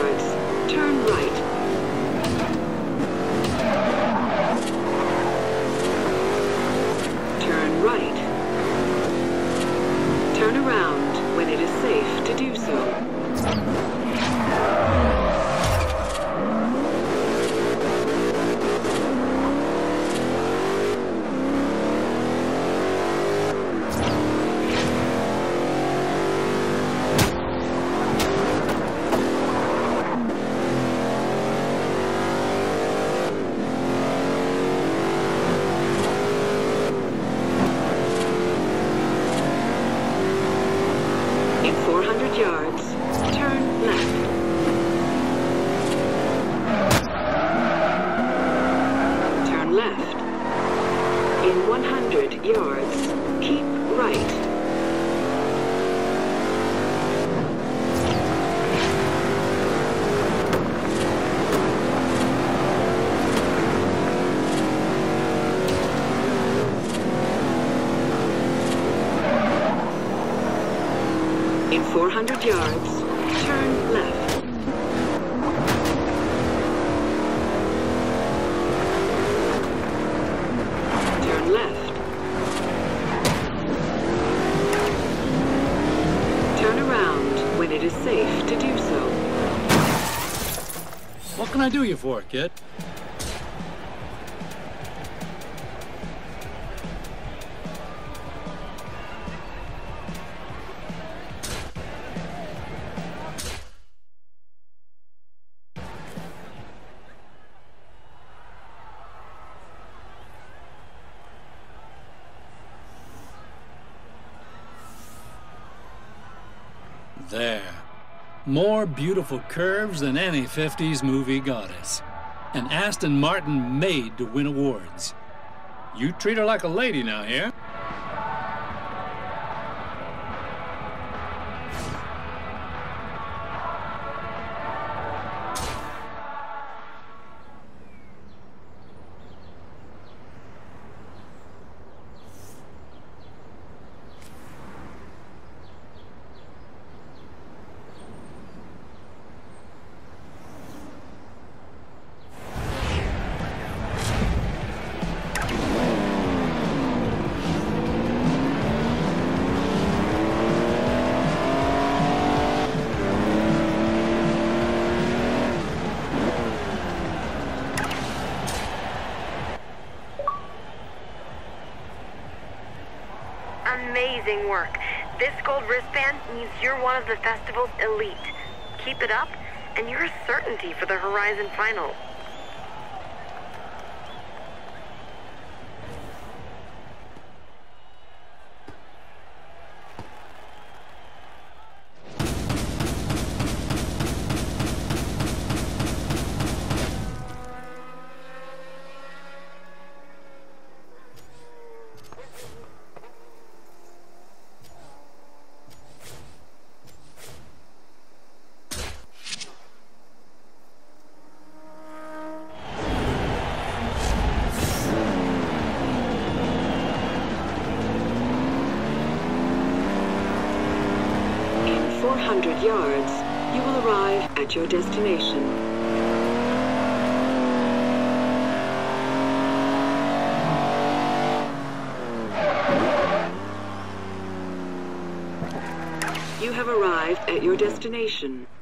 yards, turn right. Turn right. Turn around when it is safe to do so. In 400 yards, turn left. Turn left. In 100 yards, keep right. In 400 yards, turn left. Turn left. Turn around when it is safe to do so. What can I do you for, kid? There. More beautiful curves than any 50s movie goddess. An Aston Martin made to win awards. You treat her like a lady now, here. Amazing work. This gold wristband means you're one of the festival's elite. Keep it up, and you're a certainty for the Horizon Final. In 400 yards, you will arrive at your destination. You have arrived at your destination.